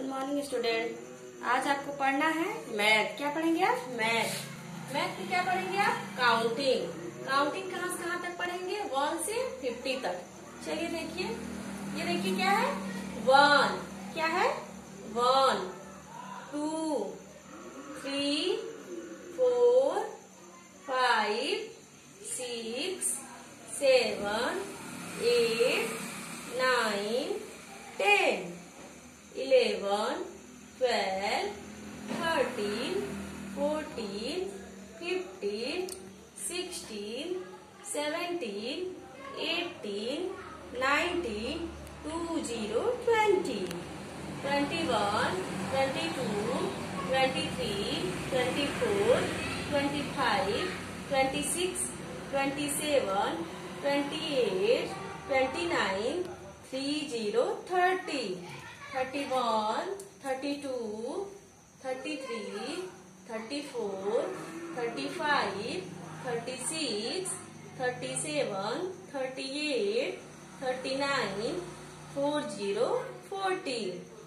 Morning student. आज आपको पढ़ना है मैथ। क्या पढ़ेंगे आप? मैथ। मैथ में क्या पढ़ेंगे आप? काउंटिंग। काउंटिंग कहाँ से कहाँ तक पढ़ेंगे? 1 से 50 तक। चलिए देखिए, ये देखिए क्या है? 1। क्या है? 1 2 3 4 5 6 7 8 9 10 11 12 13 14 15 16 17 18 19 20 20 21 22 23 24 25 26 27 28 29 30 30 31 32 33 34 35 36 37 38 39 40 40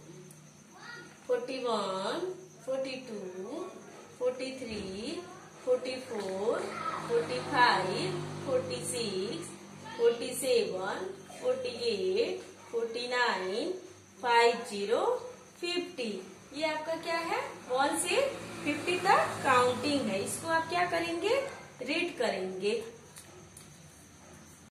41 42 43 44 45 46 47 48 49 50 50। ये आपका क्या है? 1 से 50 तक काउंटिंग है। इसको आप क्या करेंगे? रीड करेंगे।